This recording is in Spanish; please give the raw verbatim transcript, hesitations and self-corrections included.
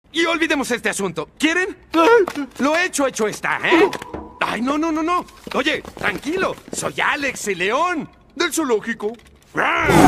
Y olvidemos este asunto. ¿Quieren? Lo hecho, hecho está, ¿eh? Ay, no, no, no, no. Oye, tranquilo. Soy Alex, el león del zoológico. ¡Ah!